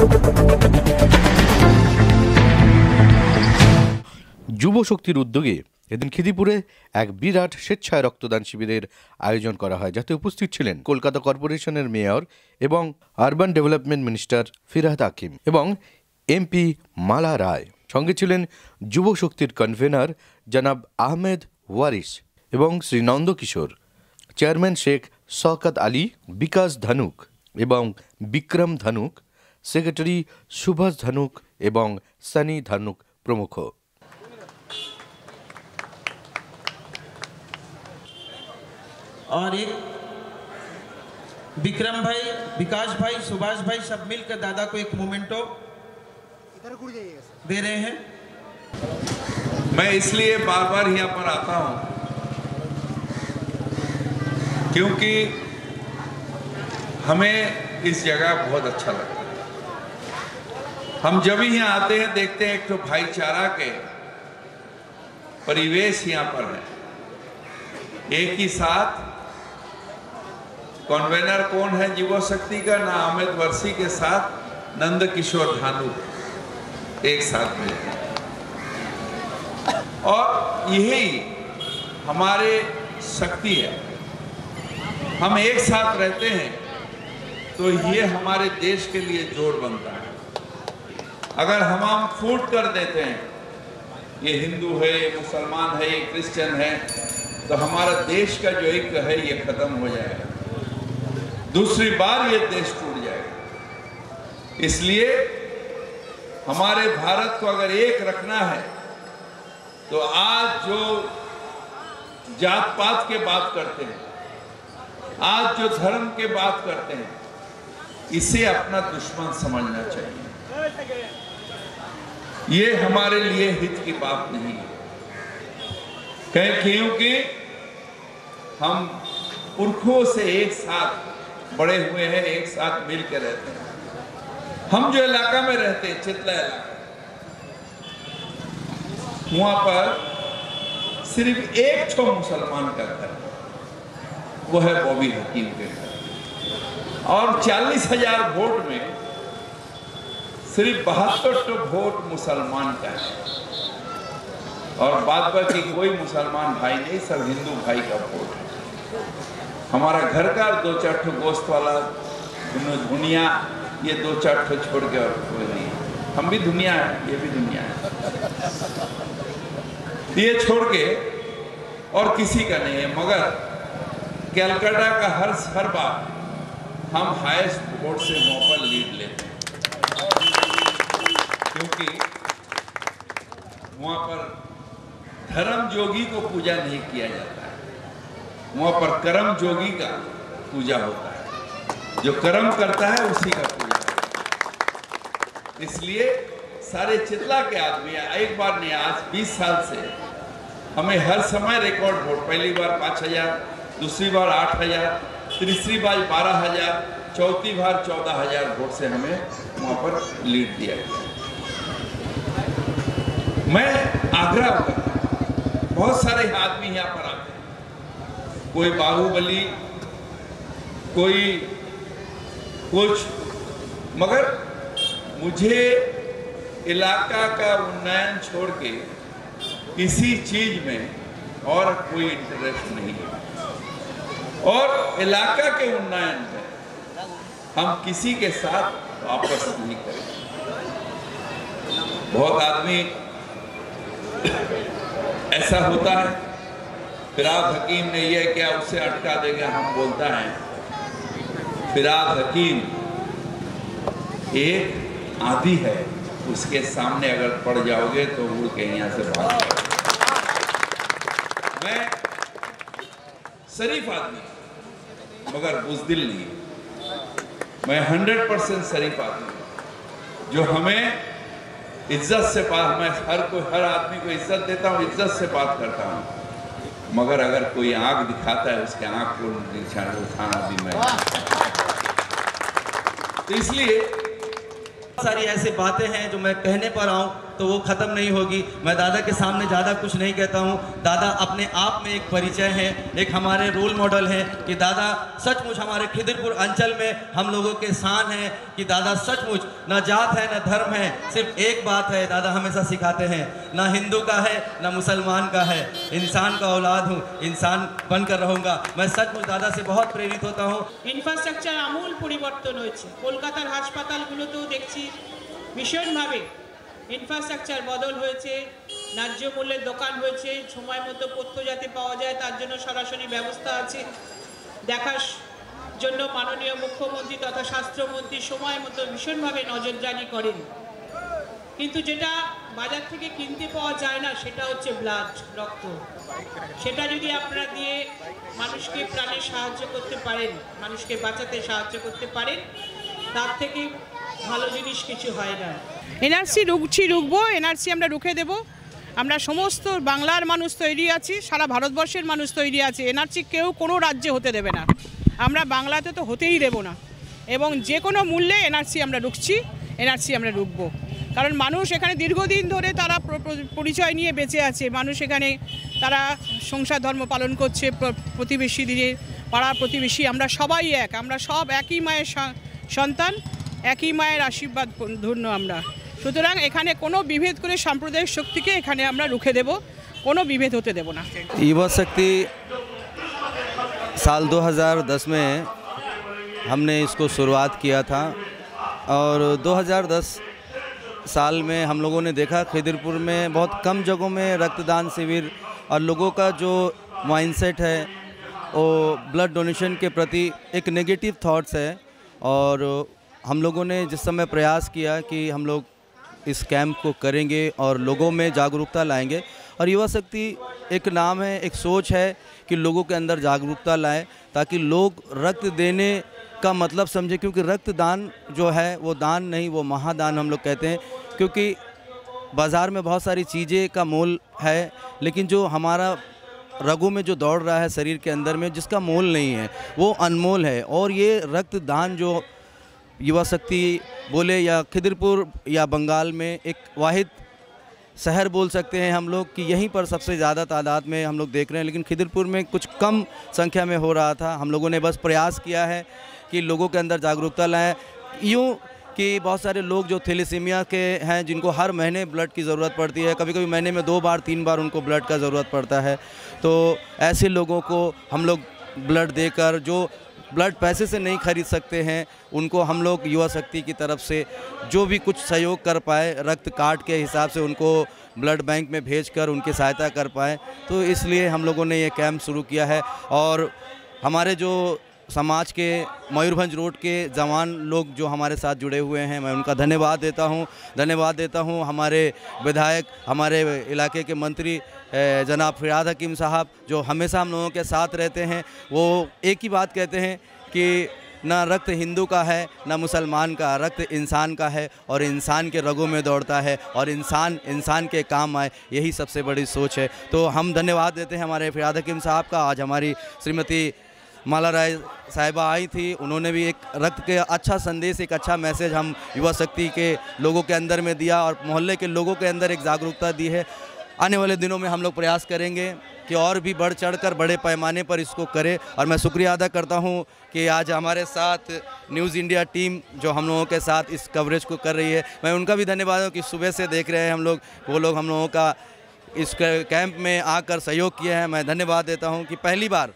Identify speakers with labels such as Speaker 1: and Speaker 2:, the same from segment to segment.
Speaker 1: যুব শক্তির উদ্যোগে এদিন খিদিপুরে এক বিরাট স্বেচ্ছায় রক্তদান শিবিরের আয়োজন করা হয়, যাতে উপস্থিত ছিলেন কলকাতা কর্পোরেশনের মেয়র এবং urban development minister Firhad Hakim এবং এমপি মালা রায়। সঙ্গে ছিলেন যুব শক্তির কনভেনার জনাব আহমেদ ওয়ারিস এবং শ্রী নন্দকিশোর, চেয়ারম্যান শেখ শওকত আলী, বিকাশ ধানুক এবং বিক্রম ধানুক, সেক্রেটারি সুভাষ ধানুক এবং সানি ধানুক প্রমুখ।
Speaker 2: और एक विक्रम भाई, विकास भाई, सुभाष भाई सब मिलकर दादा को एक मोमेंटो दे रहे हैं।
Speaker 3: मैं इसलिए बार बार यहाँ पर आता हूँ क्योंकि हमें इस जगह बहुत अच्छा लगता है। हम जब भी यहाँ आते हैं देखते हैं एक तो भाईचारा के परिवेश यहाँ पर है। एक ही साथ कन्वेनर कौन है युवा शक्ति का, ना अमित वर्षी के साथ नंद किशोर धानु एक साथ मिलते हैं और यही हमारे शक्ति है। हम एक साथ रहते हैं तो ये हमारे देश के लिए जोड़ बनता है। अगर हम फूट कर देते हैं ये हिंदू है, ये मुसलमान है, ये क्रिश्चियन है, तो हमारा देश का जो एक है ये खत्म हो जाएगा, दूसरी बार ये देश टूट जाएगा। इसलिए हमारे भारत को अगर एक रखना है तो आज जो जात पात के बात करते हैं, आज जो धर्म के बात करते हैं, इसे अपना दुश्मन समझना चाहिए। ये हमारे लिए हित की बात नहीं है, क्योंकि हम पुरखों से एक साथ बड़े हुए हैं, एक साथ मिल के रहते हैं। हम जो इलाका में रहते हैं, चितला इलाका, वहां पर सिर्फ एक ठो मुसलमान का घर, वो है बॉबी हकीम के घर, और 40,000 वोट में सिर्फ 72 वोट मुसलमान का है और बाद बाकी कोई मुसलमान भाई नहीं, सब हिंदू भाई का वोट है। हमारा घर का 2-4 ठो गोश्त वाला दुनिया, ये 2-4 ठो छोड़ के और कोई नहीं। हम भी दुनिया है, ये भी दुनिया है, ये छोड़ के और किसी का नहीं है। मगर कलकत्ता का हर बार हम हाईएस्ट वोट से वहां पर लीड लेते हैं, क्योंकि वहां पर धर्म जोगी को पूजा नहीं किया जाता है, वहां पर कर्म जोगी का पूजा होता है। जो कर्म करता है उसी का पूजा होता है। इसलिए सारे चितला के आदमी एक बार नहीं, आज 20 साल से हमें हर समय रिकॉर्ड वोट, पहली बार 5,000, दूसरी बार 8,000, तीसरी बार 12,000, चौथी बार 14,000 वोट से हमें वहां पर लीड दिया गया। मैं आग्रह करता हूं, बहुत सारे आदमी यहाँ पर आते हैं, कोई बाहुबली, कोई कुछ, मगर मुझे इलाका का उन्नयन छोड़ के किसी चीज में और कोई इंटरेस्ट नहीं है, और इलाका के उन्नयन में हम किसी के साथ वापस नहीं करेंगे। बहुत आदमी ऐसा होता है, फिरहाद हकीम ने यह क्या उससे अटका देगा, हम बोलता है फिरहाद हकीम एक आंधी है, उसके सामने अगर पड़ जाओगे तो उड़ के यहाँ से भाग जाओगे। मैं शरीफ आदमी मगर बुज़दिल नहीं, मैं 100% शरीफ आदमी, जो हमें इज्जत से बात, मैं हर आदमी को इज्जत देता हूँ, इज्जत से बात करता हूँ, मगर अगर कोई आंख दिखाता है उसके आंख को उठाना भी मैं। तो इसलिए
Speaker 2: सारी ऐसी बातें हैं जो मैं कहने पर आऊं
Speaker 4: तो वो ख़त्म नहीं होगी। मैं दादा के सामने ज़्यादा कुछ नहीं कहता हूँ। दादा अपने आप में एक परिचय है, एक हमारे रोल मॉडल है कि दादा सचमुच हमारे खिदिरपुर अंचल में हम लोगों के शान है कि दादा सचमुच न जात है न धर्म है, सिर्फ एक बात है दादा हमेशा सिखाते हैं, ना हिंदू का है ना मुसलमान का है, इंसान का औलाद हूँ, इंसान बनकर रहूँगा। मैं सचमुच दादा से बहुत प्रेरित होता हूँ।
Speaker 5: ইনফ্রাস্ট্রাকচার আমূল পরিবর্তন হয়েছে। কলকাতার হাসপাতালগুলোতেও দেখছি ভীষণভাবে ইনফ্রাস্ট্রাকচার বদল হয়েছে, ন্যায্য মূল্যের দোকান হয়েছে, সময় মতো পথ্য যাতে পাওয়া যায় তার জন্য সরাসরি ব্যবস্থা আছে। দেখার জন্য মাননীয় মুখ্যমন্ত্রী তথা স্বাস্থ্যমন্ত্রী সময় মতো ভীষণভাবে নজরদারি করেন। কিন্তু যেটা বাজার থেকে কিনতে পাওয়া যায় না সেটা হচ্ছে ব্লাড, রক্ত। সেটা যদি আপনারা দিয়ে মানুষকে প্রাণে সাহায্য করতে পারেন, মানুষকে বাঁচাতে সাহায্য করতে পারেন, তার থেকে ভালো জিনিস কিছু হয় না। এনআরসি রুখবো, এনআরসি আমরা রুখে দেব। আমরা সমস্ত বাংলার মানুষ তৈরি আছি, সারা ভারতবর্ষের মানুষ তৈরি আছে। এনআরসি কেউ কোনো রাজ্যে হতে দেবে না, আমরা বাংলাতে তো হতেই দেব না। এবং যে কোনো মূল্যে এনআরসি আমরা রুখছি, এনআরসি আমরা রুখবো। কারণ মানুষ এখানে দীর্ঘদিন ধরে তারা পরিচয় নিয়ে বেঁচে আছে, মানুষ এখানে তারা সংসার ধর্ম পালন করছে, প্রতিবেশী দিয়ে পাড়া প্রতিবেশী আমরা সবাই এক, আমরা সব একই মায়ের সন্তান, একই মায়ের আশীর্বাদ ধন্য আমরা। সুতরাং এখানে কোনো বিভেদ করে সাম্প্রদায়িক শক্তিকে এখানে আমরা রুখে দেব, কোনো বিভেদ হতে দেব না।
Speaker 6: युवा शक्ति साल 2010 में हमने इसको शुरुआत किया था और 2010 साल में हम लोगों ने देखा खिदिरपुर में बहुत कम जगहों में रक्तदान शिविर और लोगों का जो माइंडसेट है वो ब्लड डोनेशन के प्रति एक नेगेटिव थॉट्स है। और हम लोगों ने जिस समय प्रयास किया कि हम लोग इस कैंप को करेंगे और लोगों में जागरूकता लाएंगे, और युवा शक्ति एक नाम है, एक सोच है कि लोगों के अंदर जागरूकता लाए ताकि लोग रक्त देने का मतलब समझे, क्योंकि रक्तदान जो है वो दान नहीं, वो महादान हम लोग कहते हैं। क्योंकि बाज़ार में बहुत सारी चीज़ें का मोल है, लेकिन जो हमारा रगों में जो दौड़ रहा है शरीर के अंदर में, जिसका मोल नहीं है, वो अनमोल है। और ये रक्तदान जो युवा शक्ति बोले या खिदिरपुर या बंगाल में एक वाहिद शहर बोल सकते हैं हम लोग कि यहीं पर सबसे ज़्यादा तादाद में हम लोग देख रहे हैं, लेकिन खिदिरपुर में कुछ कम संख्या में हो रहा था। हम लोगों ने बस प्रयास किया है कि लोगों के अंदर जागरूकता लाएं। यूँ कि बहुत सारे लोग जो थैलेसीमिया के हैं, जिनको हर महीने ब्लड की ज़रूरत पड़ती है, कभी कभी महीने में 2 बार 3 बार उनको ब्लड का ज़रूरत पड़ता है, तो ऐसे लोगों को हम लोग ब्लड देकर, जो ब्लड पैसे से नहीं खरीद सकते हैं, उनको हम लोग युवा शक्ति की तरफ से जो भी कुछ सहयोग कर पाए, रक्त कार्ड के हिसाब से उनको ब्लड बैंक में भेजकर उनकी सहायता कर पाए। तो इसलिए हम लोगों ने ये कैंप शुरू किया है। और हमारे जो समाज के मयूरभंज रोड के जवान लोग जो हमारे साथ जुड़े हुए हैं, मैं उनका धन्यवाद देता हूँ। हमारे विधायक, हमारे इलाके के मंत्री जनाब फिराद हकीम साहब जो हमेशा हम लोगों के साथ रहते हैं, वो एक ही बात कहते हैं कि ना रक्त हिंदू का है ना मुसलमान का, रक्त इंसान का है और इंसान के रगों में दौड़ता है और इंसान के काम आए, यही सबसे बड़ी सोच है। तो हम धन्यवाद देते हैं हमारे फिराद हकीम साहब का। आज हमारी श्रीमती माला राय साहिबा आई थी, उन्होंने भी एक रक्त के अच्छा संदेश, एक अच्छा मैसेज हम युवा शक्ति के लोगों के अंदर में दिया और मोहल्ले के लोगों के अंदर एक जागरूकता दी है। आने वाले दिनों में हम लोग प्रयास करेंगे कि और भी बढ़ चढ़कर बड़े पैमाने पर इसको करें। और मैं शुक्रिया अदा करता हूं कि आज हमारे साथ न्यूज़ इंडिया टीम जो हम लोगों के साथ इस कवरेज को कर रही है, मैं उनका भी धन्यवाद हूं कि सुबह से देख रहे हैं हम लोग, वो लोग हम लोगों का इस कैंप में आकर सहयोग किया है। मैं धन्यवाद देता हूँ कि पहली बार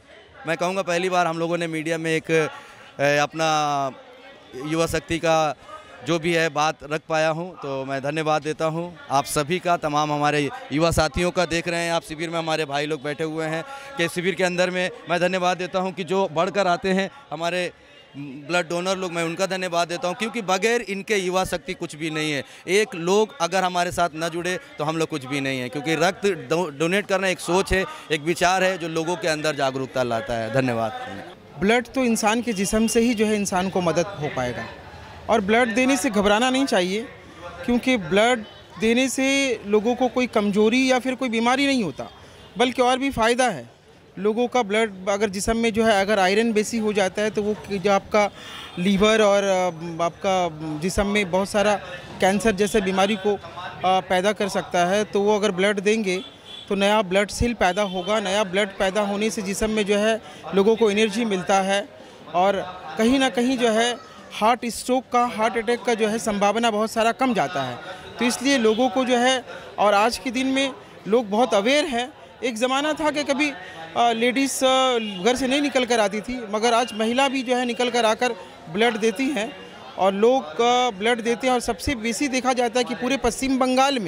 Speaker 6: हम लोगों ने मीडिया में एक अपना युवा शक्ति का जो भी है बात रख पाया हूं, तो मैं धन्यवाद देता हूं आप सभी का, तमाम हमारे युवा साथियों का। देख रहे हैं आप शिविर में हमारे भाई लोग बैठे हुए हैं कि शिविर के अंदर में मैं धन्यवाद देता हूं कि जो बढ़कर आते हैं हमारे ब्लड डोनर लोग, मैं उनका धन्यवाद देता हूं, क्योंकि बगैर इनके युवा शक्ति कुछ भी नहीं है। एक लोग अगर हमारे साथ न जुड़े तो हम लोग कुछ भी नहीं है, क्योंकि रक्त डोनेट करना एक सोच है, एक विचार है जो लोगों के अंदर जागरूकता लाता है। धन्यवाद।
Speaker 7: ब्लड तो इंसान के जिस्म से ही जो है इंसान को मदद हो पाएगा, और ब्लड देने से घबराना नहीं चाहिए, क्योंकि ब्लड देने से लोगों को कोई कमजोरी या फिर कोई बीमारी नहीं होता, बल्कि और भी फ़ायदा है। लोगों का ब्लड अगर जिस्म में जो है अगर आयरन बेसी हो जाता है तो वो जो आपका लीवर और आपका जिस्म में बहुत सारा कैंसर जैसे बीमारी को पैदा कर सकता है, तो वो अगर ब्लड देंगे तो नया ब्लड सेल पैदा होगा। नया ब्लड पैदा होने से जिस्म में जो है लोगों को एनर्जी मिलता है और कहीं ना कहीं जो है हार्ट स्ट्रोक का, हार्ट अटैक का जो है संभावना बहुत सारा कम जाता है। तो इसलिए लोगों को जो है, और आज के दिन में लोग बहुत अवेयर हैं। एक ज़माना था कि कभी लेडीज़ घर से नहीं निकल कर आती थी, मगर आज महिला भी जो है निकल कर आकर ब्लड देती हैं और लोग ब्लड देते हैं। और सबसे बेसी देखा जाता है कि पूरे पश्चिम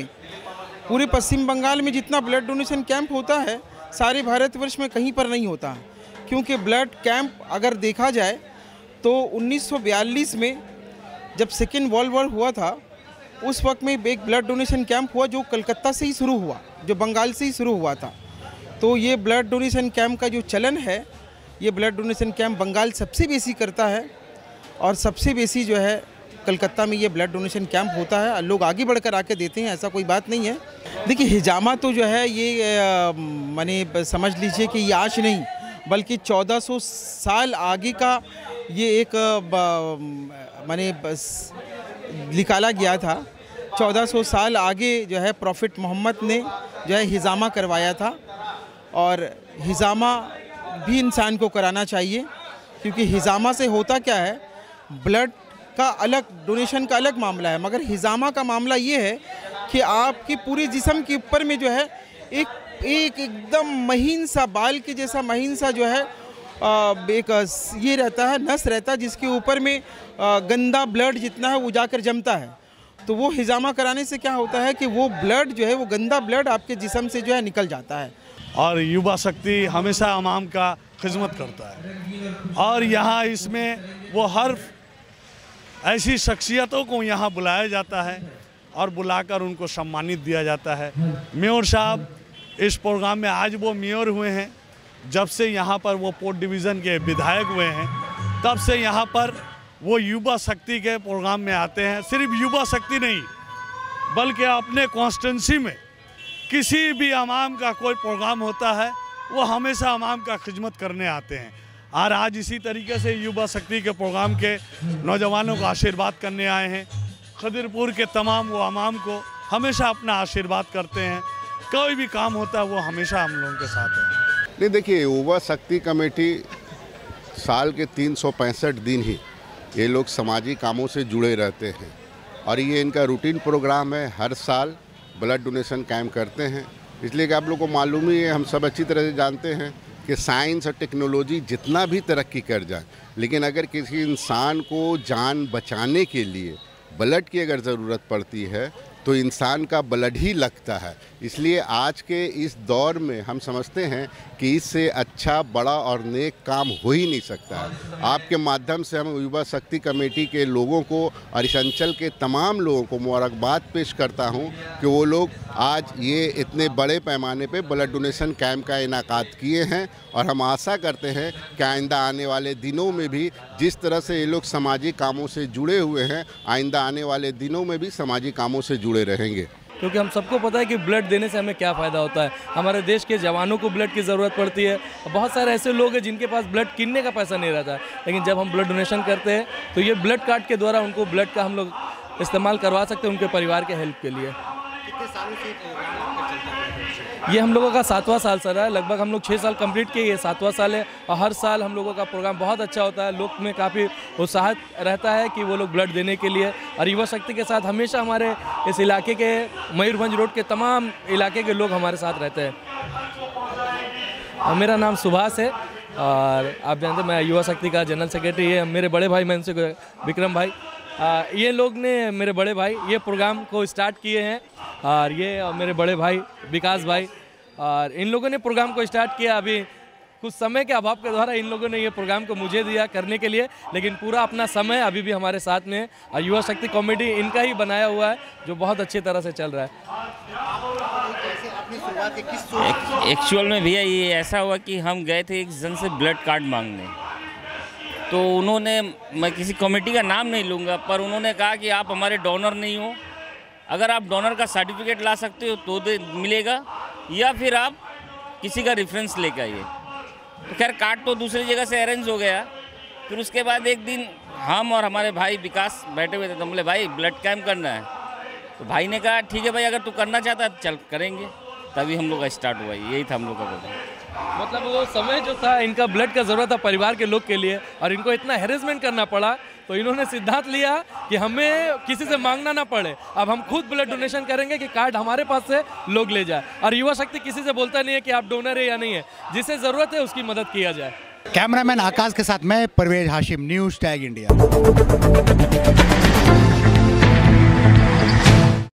Speaker 7: बंगाल में जितना ब्लड डोनेशन कैंप होता है सारे भारतवर्ष में कहीं पर नहीं होता है। क्योंकि ब्लड कैंप अगर देखा जाए तो 1942 में जब सेकेंड वर्ल्ड वॉर हुआ था, उस वक्त में एक ब्लड डोनेशन कैंप हुआ जो कलकत्ता से ही शुरू हुआ, जो बंगाल से ही शुरू हुआ था। तो ये ब्लड डोनेशन कैंप का जो चलन है, ये ब्लड डोनेशन कैंप बंगाल सबसे बेसी करता है और सबसे बेसी जो है कलकत्ता में ये ब्लड डोनेशन कैंप होता है। लोग आगे बढ़कर आके देते हैं, ऐसा कोई बात नहीं है। देखिए हिजामा तो जो है ये माने समझ लीजिए कि ये आज नहीं बल्कि 1400 साल आगे का ये एक माने निकाला गया था। 1400 साल आगे जो है प्रॉफिट मोहम्मद ने जो है हिजामा करवाया था और हिजामा भी इंसान को कराना चाहिए। क्योंकि हिजामा से होता क्या है, ब्लड का अलग, डोनेशन का अलग मामला है, मगर हिजामा का मामला ये है कि आपके पूरे जिस्म के ऊपर में जो है एक एकदम महीन सा बाल के जैसा महीन सा जो है एक ये रहता है, नस रहता है, जिसके ऊपर में गंदा ब्लड जितना है वो जाकर जमता है। तो वो हिजामा कराने से क्या होता है कि वो ब्लड जो है, वो गंदा ब्लड आपके जिस्म से जो है निकल जाता है।
Speaker 8: और युवा शक्ति हमेशा आवाम का खिदमत करता है और यहाँ इसमें वो हर ऐसी शख्सियतों को यहाँ बुलाया जाता है और बुलाकर उनको सम्मानित दिया जाता है। मेयर साहब इस प्रोग्राम में आज वो मेयर हुए हैं, जब से यहाँ पर वो पोर्ट डिवीज़न के विधायक हुए हैं तब से यहाँ पर वो युवा शक्ति के प्रोग्राम में आते हैं। सिर्फ युवा शक्ति नहीं बल्कि अपने कॉन्स्टिट्यूंसी में किसी भी अवाम का कोई प्रोग्राम होता है वो हमेशा अवाम का खिदमत करने आते हैं। और आज इसी तरीके से युवा शक्ति के प्रोग्राम के नौजवानों का आशीर्वाद करने आए हैं। खदिरपुर के तमाम वो अवाम को हमेशा अपना आशीर्वाद करते हैं, कोई भी काम होता है वो हमेशा हम लोगों के साथ हैं।
Speaker 9: नहीं देखिए, युवा शक्ति कमेटी साल के 365 दिन ही ये लोग सामाजिक कामों से जुड़े रहते हैं और ये इनका रूटीन प्रोग्राम है। हर साल ब्लड डोनेशन कैंप करते हैं। इसलिए कि आप लोग को मालूम ही है, हम सब अच्छी तरह से जानते हैं कि साइंस और टेक्नोलॉजी जितना भी तरक्की कर जाए, लेकिन अगर किसी इंसान को जान बचाने के लिए ब्लड की अगर ज़रूरत पड़ती है तो इंसान का ब्लड ही लगता है। इसलिए आज के इस दौर में हम समझते हैं कि इससे अच्छा, बड़ा और नेक काम हो ही नहीं सकता है। आपके माध्यम से हम युवा शक्ति कमेटी के लोगों को और इस अंचल के तमाम लोगों को मुबारकबाद पेश करता हूं कि वो लोग आज ये इतने बड़े पैमाने पे ब्लड डोनेशन कैंप का इनाकात किए हैं और हम आशा करते हैं कि आइंदा आने वाले दिनों में भी जिस तरह से ये लोग सामाजिक कामों से जुड़े हुए हैं, आइंदा आने वाले दिनों में भी सामाजिक कामों से जुड़े रहेंगे।
Speaker 10: क्योंकि हम सबको पता है कि ब्लड देने से हमें क्या फ़ायदा होता है। हमारे देश के जवानों को ब्लड की ज़रूरत पड़ती है। बहुत सारे ऐसे लोग हैं जिनके पास ब्लड किनने का पैसा नहीं रहता, लेकिन जब हम ब्लड डोनेशन करते हैं तो ये ब्लड कार्ड के द्वारा उनको ब्लड का हम लोग इस्तेमाल करवा सकते हैं उनके परिवार के हेल्प के लिए।
Speaker 11: कितने सालों से
Speaker 10: ये हम लोगों का 7वां साल चल रहा है। लगभग हम लोग 6 साल कंप्लीट किए, ये 7वां साल है और हर साल हम लोगों का प्रोग्राम बहुत अच्छा होता है। लोग में काफ़ी उत्साह रहता है कि वो लोग ब्लड देने के लिए। और युवा शक्ति के साथ हमेशा हमारे इस इलाके के मयूरभंज रोड के तमाम इलाके के लोग हमारे साथ रहते हैं। मेरा नाम सुभाष है और आप जानते हैं मैं युवा शक्ति का जनरल सेक्रेटरी है। मेरे बड़े भाई, मैं उनसे विक्रम भाई, ये लोग ने, मेरे बड़े भाई ये प्रोग्राम को स्टार्ट किए हैं और ये मेरे बड़े भाई विकास भाई, और इन लोगों ने प्रोग्राम को स्टार्ट किया। अभी कुछ समय के अभाव के द्वारा इन लोगों ने ये प्रोग्राम को मुझे दिया करने के लिए, लेकिन पूरा अपना समय अभी भी हमारे साथ में है। और युवा शक्ति कमेटी इनका ही बनाया हुआ है जो बहुत अच्छी तरह से चल रहा है।
Speaker 12: एक्चुअल में भैया ये ऐसा हुआ कि हम गए थे एक जन से ब्लड कार्ड मांगने, तो उन्होंने, मैं किसी कमेटी का नाम नहीं लूँगा, पर उन्होंने कहा कि आप हमारे डोनर नहीं हो, अगर आप डोनर का सर्टिफिकेट ला सकते हो तो मिलेगा, या फिर आप किसी का रेफरेंस लेकर आइए। तो खैर कार्ड तो दूसरी जगह से अरेंज हो गया। फिर उसके बाद एक दिन हम और हमारे भाई विकास बैठे हुए थे, तो बोले भाई ब्लड कैंप करना है। तो भाई ने कहा ठीक है भाई, अगर तू करना चाहता है चल करेंगे। तभी हम लोग का स्टार्ट हुआ, यही था हम लोग का प्रोग्राम।
Speaker 10: मतलब वो समय जो था, इनका ब्लड का ज़रूरत था परिवार के लोग के लिए, और इनको इतना हैरेसमेंट करना पड़ा, तो इन्होंने सिद्धांत लिया कि हमें किसी से मांगना ना पड़े, अब हम खुद ब्लड डोनेशन करेंगे कि कार्ड हमारे पास से लोग ले जाए। और युवा शक्ति किसी से बोलता नहीं है कि आप डोनर है या नहीं है, जिसे ज़रूरत है उसकी मदद किया जाए।
Speaker 11: कैमरामैन आकाश के साथ मैं Parvez Hashim, news tag India.